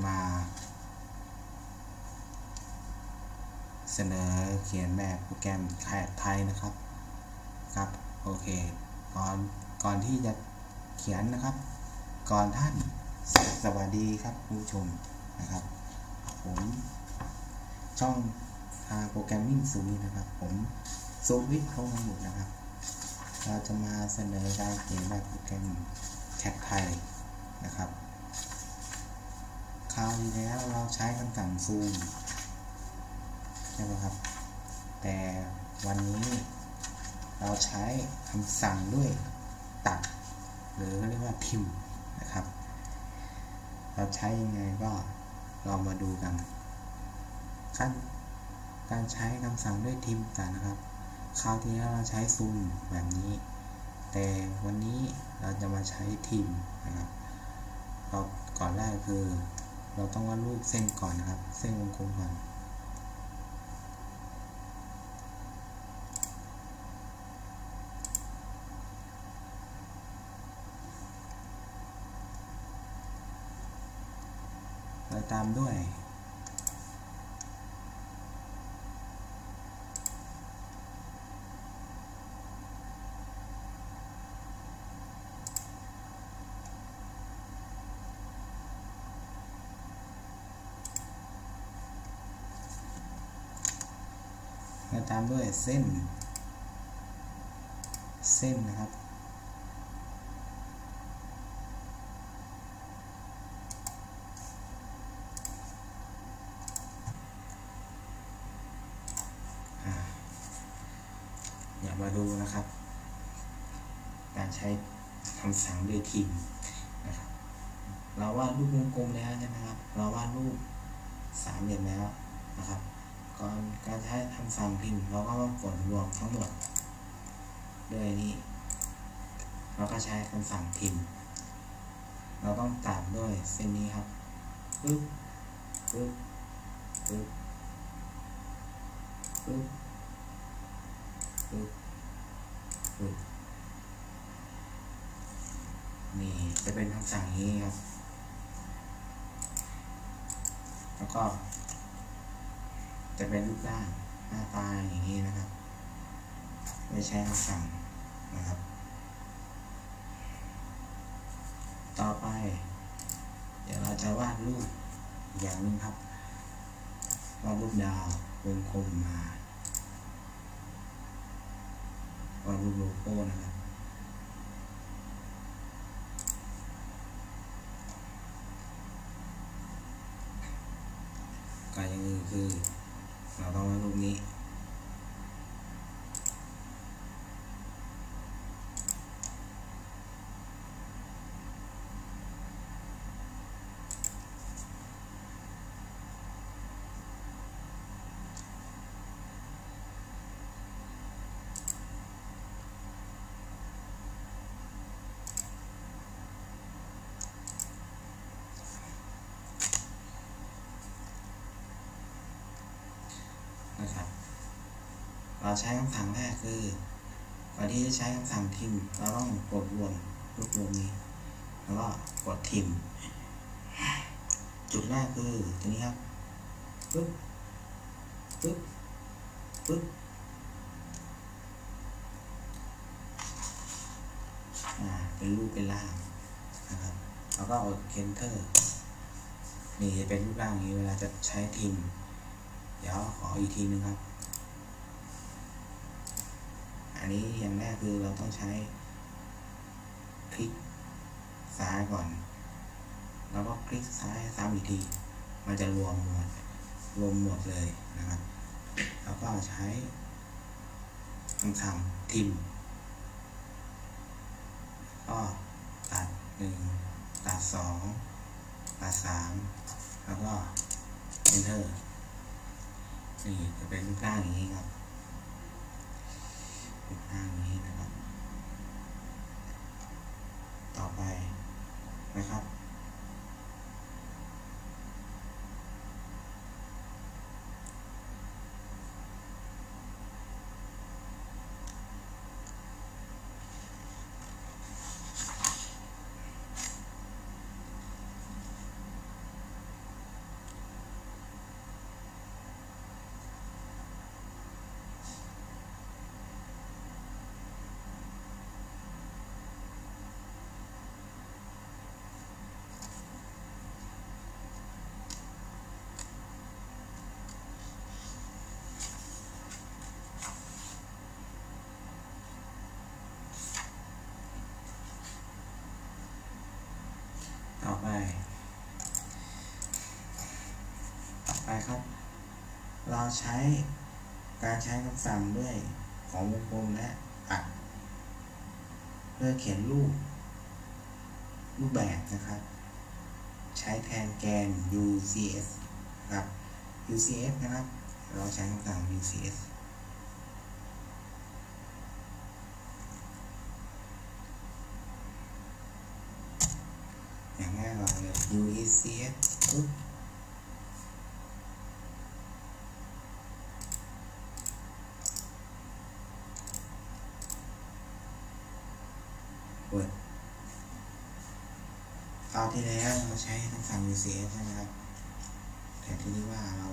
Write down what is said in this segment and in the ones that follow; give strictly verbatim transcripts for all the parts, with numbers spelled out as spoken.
มาเสนอเขียนแบบโปรแกรมแคดไทยนะครับครับโอเคก่อนก่อนที่จะเขียนนะครับก่อนท่านสวัสดีครับผู้ชมนะครับผมช่องทางโปรแกรมมิ่งซูนีนะครับผมซูวิทย์พงษ์บุตรนะครับเราจะมาเสนอการเขียนแบบโปรแกรมแคดไทยนะครับคราวที่แล้วเราใช้คำสั่งซูมใช่ไหมครับแต่วันนี้เราใช้คำสั่งด้วยตัดหรือเรียกว่าทิมนะครับเราใช้ยังไงก็เรามาดูกันขั้นการใช้คำสั่งด้วยทิมกันนะครับคราวที่แล้วเราใช้ซูมแบบนี้แต่วันนี้เราจะมาใช้ทิมนะครับเราก่อนแรกคือเราต้องวาดรูปเส้นก่อนนะครับเส้นวงกลมก่อนแล้วตามด้วยแล้วตามด้วยเส้นเส้นนะครับอย่ามาดูนะครับการใช้คำสั่งด้วยทิมนะครับเราวาดรูปวงกลมแล้วใช่ไหมครับเราวาดรูปสามเหลี่ยมแล้วนะครับก่อนการใช้คำสั่งพิมพ์เราก็ต้องกดรวมทั้งหมดด้วยนี้เราก็ใช้คำสั่งพิมพ์เราต้องตัดด้วยเส้นนี้ครับปึ๊บปึ๊บปึ๊บปึ๊บปึ๊บปึ๊บนี่จะเป็นคำสั่งนี้ครับแล้วก็จะเป็นรูปร่างหน้าตาอย่างนี้นะครับไม่ใช้คำสั่งนะครับต่อไปเดี๋ยวเราจะวาดรูปอย่างนึงครับวาดรูปดาววงกลมมาวาดรูปโลโก้นะครับการอย่างนี้คือเราต้องวาดรูปนี้นะครับเราใช้คำสั่งแรกคือก่อนที่จะใช้คำสั่งทิมเราต้องกดรวมรวบรวมนี้แล้วก็กดทิมจุดแรกคือตัวนี้ครับปึ๊บปึ๊บปึ๊บอ่าเป็นรูปเป็นร่างนะครับแล้วก็กด Enter นี่จะเป็นรูปร่างอย่างนี้เวลาจะใช้ทิมเดี๋ยวขออีกทีนึงครับอันนี้อย่างแรกคือเราต้องใช้คลิกซ้ายก่อนแล้วก็คลิกซ้ายซ้ำอีกทีมันจะรวมหมดรวมหมดเลยนะครับแล้วก็ใช้คำสั่งทิมก็ตัดหนึ่งตัดสองตัดสามแล้วก็ Enter นี่จะเป็นรูปร่างอย่างนี้ครับรูปร่างนี้นะครับต่อไปนะครับไปไปครับเราใช้การใช้คำสั่งด้วยของวงกลมและตัดเพื่อเขียนรูปรูปแบบนะครับใช้แทนแกน ยู ซี เอส ครับ ยู ซี เอส นะครับเราใช้คำสั่ง ยู ซี เอส อย่างง่ายเลย ยู ซี เอส ปุ๊บเปิดคราวที่แล้วเราใช้คำสั่ง ยู ซี เอส ใช่ไหมครับแต่ที่นี้ว่าเรา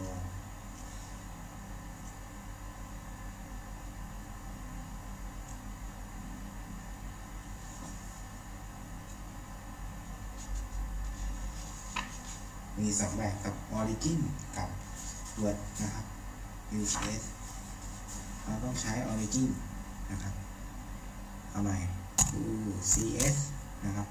มีสองแบบกับ Origin กับ Word นะครับ ยู ซี เอส เราต้องใช้ Origin นะครับเอาใหม่ ยู ซี เอส นะครับ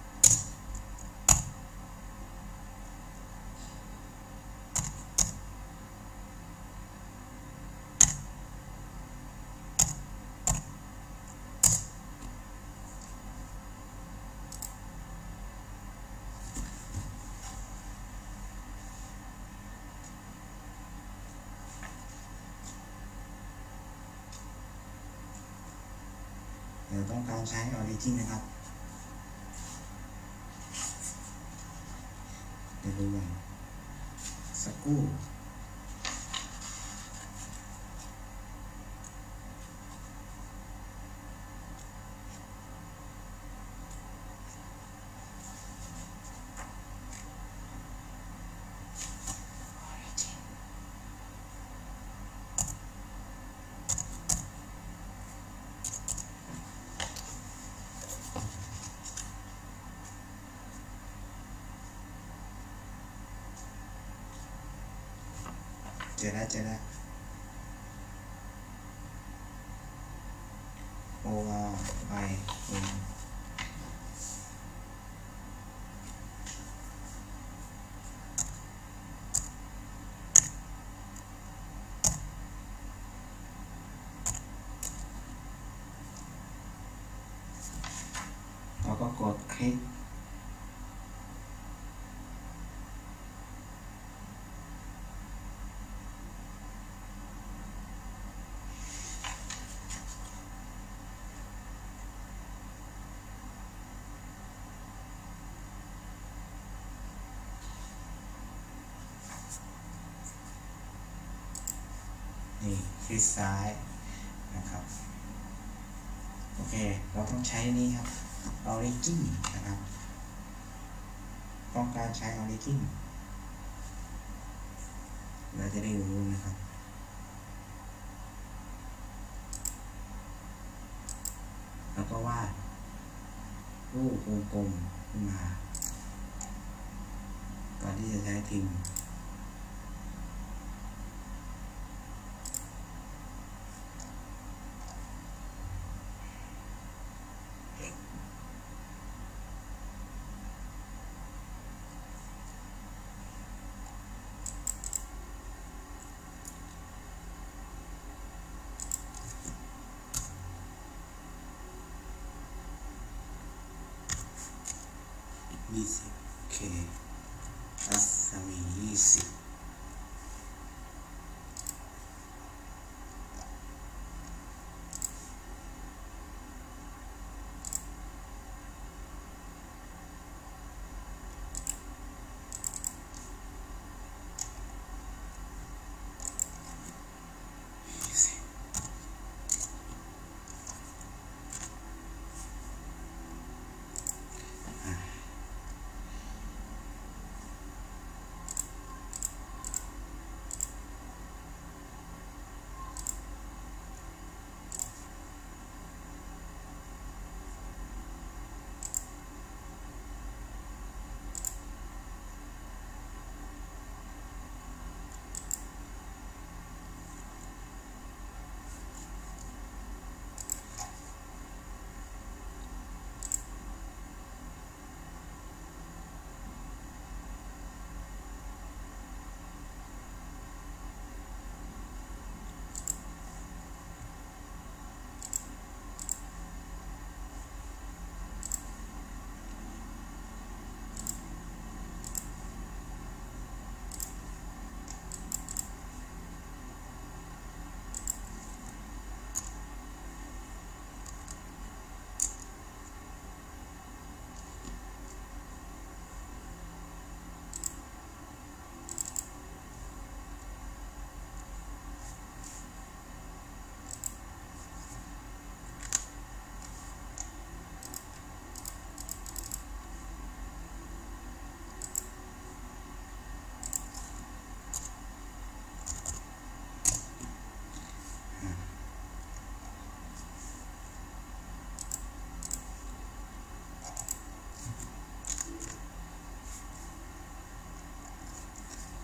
เดี๋ยวต้องการใช้ Origin นะครับเดี๋ยวดูกันสักครู่เจอแล้วเจอแล้ว โอ อาร์ ไอ เอ็น เราก็กดคลิกนี่คลิกซ้ายนะครับโอเคเราต้องใช้นี้ครับ Origin นะครับต้องการใช้ Origin เราจะได้รู้นะครับแล้วก็วาดรูปวงกลมขึ้นมาก่อนที่จะใช้พิมพ์ยี่สิบ เค รัศมียี่สิบ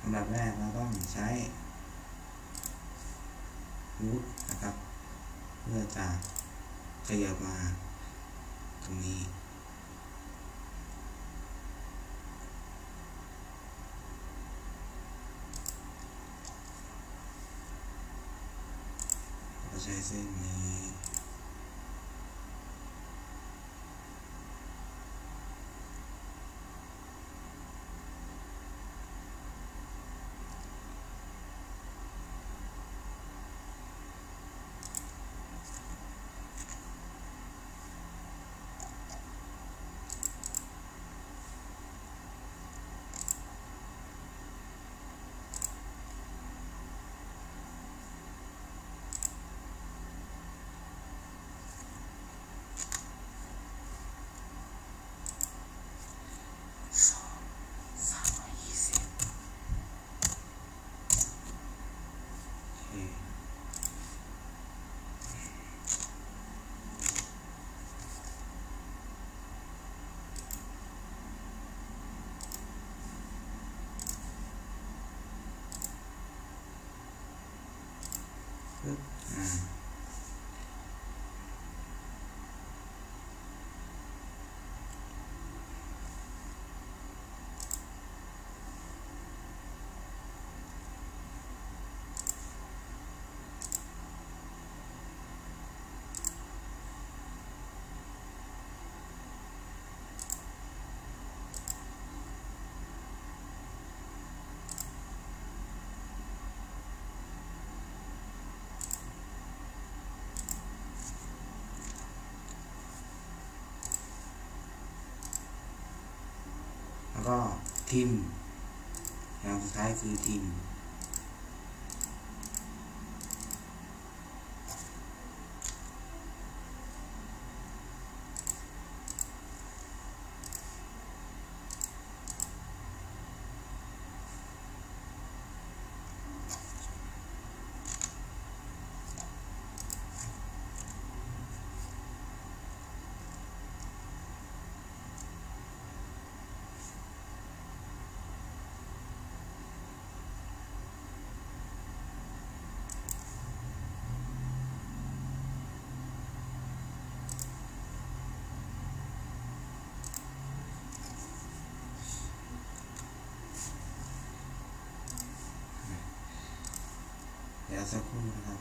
อันดับแรกเราต้องใช้รูทนะครับเพื่อจะขยับมาตรงนี้เราใช้เส้นนี้อ่าแล้วก็ทิมอย่างสุดท้ายคือทิมเดี๋ยวสักครู่นะครับ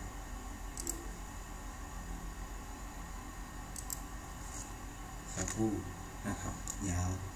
สักครู่นะครับเดี๋ยว